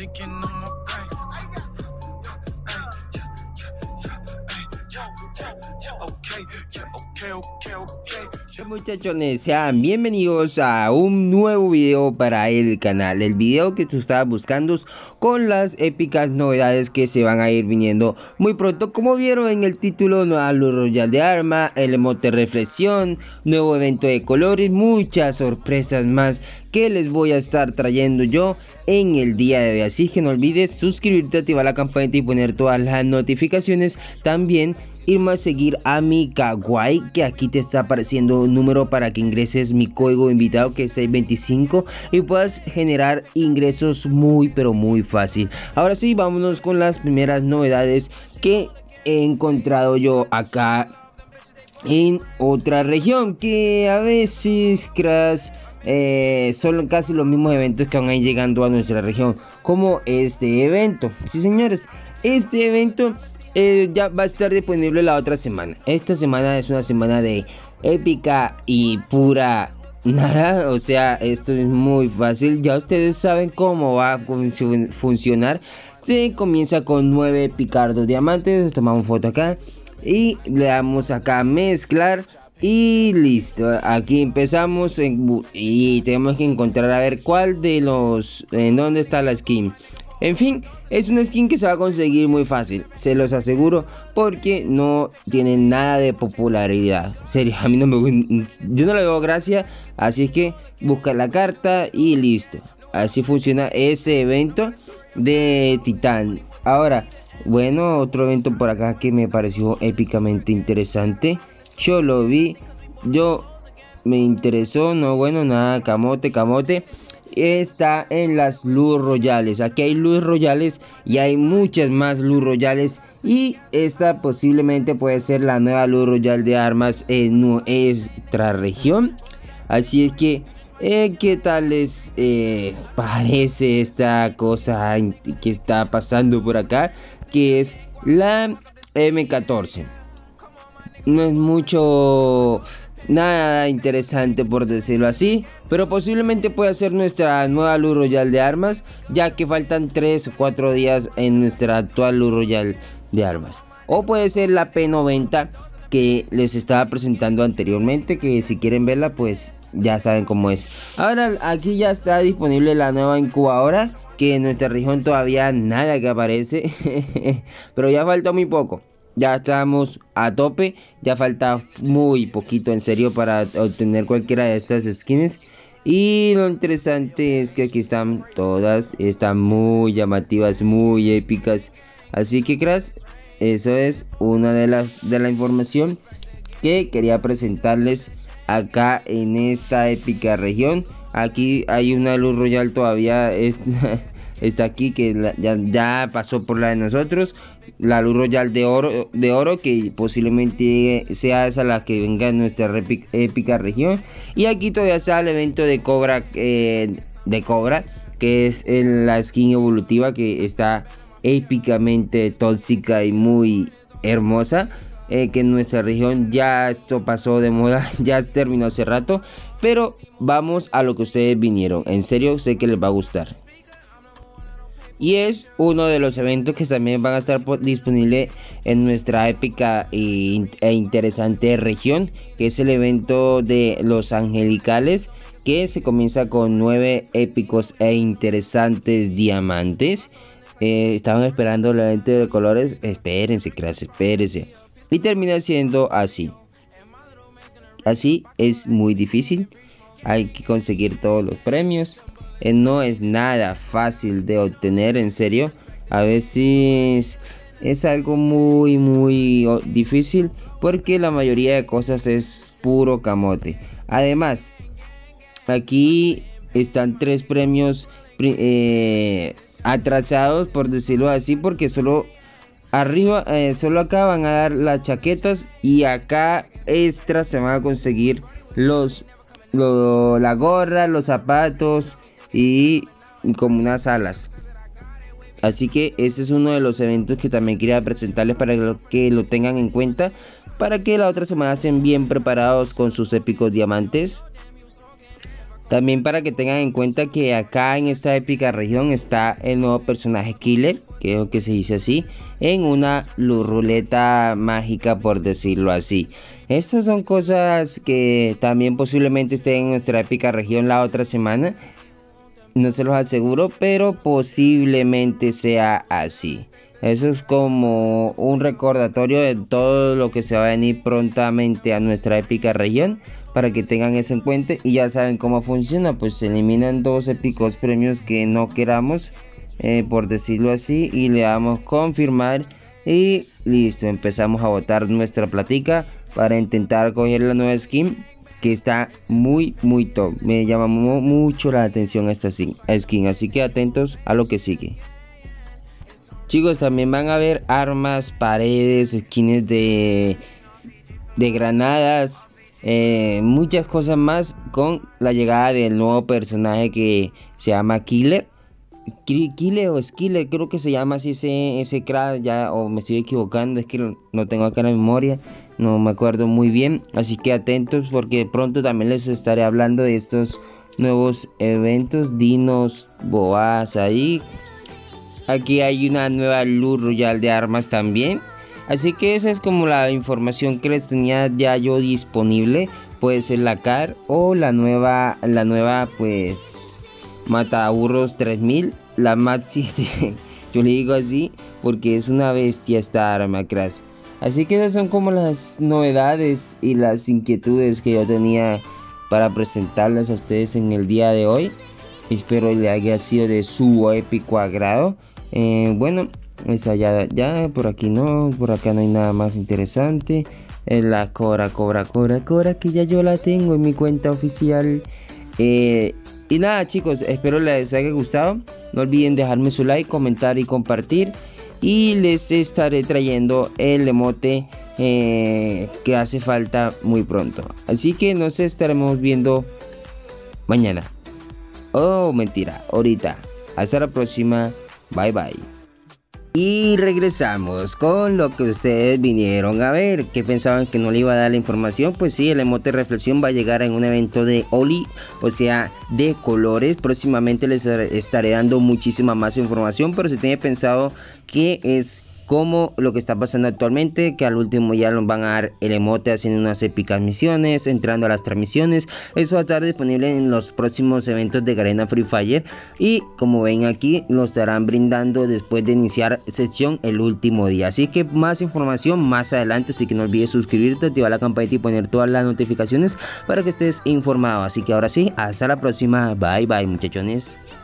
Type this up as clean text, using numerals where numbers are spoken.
Muchachones, sean bienvenidos a un nuevo video para el canal. El video que tú estabas buscando con las épicas novedades que se van a ir viniendo muy pronto. Como vieron en el título, nueva luz royal de arma, el emote reflexión, nuevo evento de colores, muchas sorpresas más que les voy a estar trayendo yo en el día de hoy. Así que no olvides suscribirte, activar la campanita y poner todas las notificaciones. También irme a seguir a mi Kawaii, que aquí te está apareciendo un número para que ingreses mi código invitado, que es 625, y puedas generar ingresos muy pero muy fácil. Ahora sí, vámonos con las primeras novedades que he encontrado yo acá en otra región, que a veces son casi los mismos eventos que van a ir llegando a nuestra región, como este evento. Sí, señores, este evento ya va a estar disponible la otra semana. Esta semana es una semana de épica y pura nada. O sea, esto es muy fácil. Ya ustedes saben cómo va a funcionar. Se comienza con 9 picardos diamantes. Tomamos foto acá y le damos acá a mezclar. Y listo, aquí empezamos y tenemos que encontrar a ver cuál de los, en dónde está la skin. En fin, es una skin que se va a conseguir muy fácil, se los aseguro, porque no tiene nada de popularidad. En serio, a mí no me gusta, yo no le veo gracia, así es que busca la carta y listo. Así funciona ese evento de Titán. Ahora, bueno, otro evento por acá que me pareció épicamente interesante. Yo lo vi, me interesó, no, bueno, nada, camote. Está en las luz royales. Aquí hay luz royales y hay muchas más luz royales, y esta posiblemente puede ser la nueva luz royal de armas en nuestra región. Así es que ¿qué tal les parece esta cosa que está pasando por acá, que es la M14? No es mucho, nada interesante, por decirlo así, pero posiblemente pueda ser nuestra nueva luz royal de armas, ya que faltan 3 o 4 días en nuestra actual luz royal de armas. O puede ser la P90 que les estaba presentando anteriormente, que si quieren verla pues ya saben cómo es. Ahora aquí ya está disponible la nueva incubadora, que en nuestra región todavía nada que aparece pero ya falta muy poco. Ya estamos a tope, ya falta muy poquito en serio para obtener cualquiera de estas skins. Y lo interesante es que aquí están todas, están muy llamativas, muy épicas. Así que cracks, eso es una de la información que quería presentarles acá en esta épica región. Aquí hay una luz royal todavía, está aquí, que ya pasó por la de nosotros, la luz royal de oro, que posiblemente sea esa la que venga en nuestra épica región. Y aquí todavía está el evento de Cobra, que es la skin evolutiva, que está épicamente tóxica y muy hermosa, que en nuestra región ya esto pasó de moda, ya terminó hace rato. Pero vamos a lo que ustedes vinieron, en serio sé que les va a gustar. Y es uno de los eventos que también van a estar disponibles en nuestra épica e interesante región, que es el evento de los angelicales, que se comienza con 9 épicos e interesantes diamantes. Estaban esperando el evento de colores, espérense. Y termina siendo así. Así es muy difícil, hay que conseguir todos los premios. No es nada fácil de obtener, en serio. A veces es algo muy difícil, porque la mayoría de cosas es puro camote. Además, aquí están 3 premios atrasados, por decirlo así, porque solo arriba, solo acá van a dar las chaquetas, y acá extra se van a conseguir la gorra, los zapatos y como unas alas. Así que ese es uno de los eventos que también quería presentarles, para que lo tengan en cuenta, para que la otra semana estén bien preparados con sus épicos diamantes. También para que tengan en cuenta que acá en esta épica región está el nuevo personaje Killer, creo que se dice así, en una ruleta mágica, por decirlo así. Estas son cosas que también posiblemente estén en nuestra épica región la otra semana. No se los aseguro, pero posiblemente sea así. Eso es como un recordatorio de todo lo que se va a venir prontamente a nuestra épica región, para que tengan eso en cuenta. Y ya saben cómo funciona, pues se eliminan dos épicos premios que no queramos, por decirlo así, y le damos confirmar y listo, empezamos a botar nuestra platica para intentar coger la nueva skin, que está muy top. Me llama mucho la atención esta skin, así que atentos a lo que sigue. Chicos, también van a ver armas, paredes, skins de granadas, muchas cosas más con la llegada del nuevo personaje que se llama Killer. Killer o Skiller, creo que se llama así ese crack, ya, o me estoy equivocando, es que no tengo acá en la memoria, no me acuerdo muy bien, así que atentos porque pronto también les estaré hablando de estos nuevos eventos, dinos, boas ahí. Aquí hay una nueva luz royal de armas también, así que esa es como la información que les tenía ya yo disponible. Puede ser la CAR o la nueva pues Mataburros 3000, la Mat 7. Yo le digo así porque es una bestia esta arma, cracks. Así que esas son como las novedades y las inquietudes que yo tenía para presentarlas a ustedes en el día de hoy. Espero le haya sido de su épico agrado. Bueno, esa ya por aquí no, por acá no hay nada más interesante. La Cora, que ya yo la tengo en mi cuenta oficial. Y nada, chicos, espero les haya gustado. No olviden dejarme su like, comentar y compartir. Y les estaré trayendo el emote que hace falta muy pronto. Así que nos estaremos viendo mañana. Oh, mentira, ahorita. Hasta la próxima. Bye bye. Y regresamos con lo que ustedes vinieron a ver. ¿Que pensaban que no le iba a dar la información? Pues sí, el emote reflexión va a llegar en un evento de Oli, o sea, de colores. Próximamente les estaré dando muchísima más información, pero se tiene pensado que es como lo que está pasando actualmente, que al último ya nos van a dar el emote haciendo unas épicas misiones, entrando a las transmisiones. Eso va a estar disponible en los próximos eventos de Garena Free Fire, y como ven aquí lo estarán brindando después de iniciar sesión el último día. Así que más información más adelante, así que no olvides suscribirte, activar la campanita y poner todas las notificaciones para que estés informado. Así que ahora sí, hasta la próxima. Bye bye, muchachones.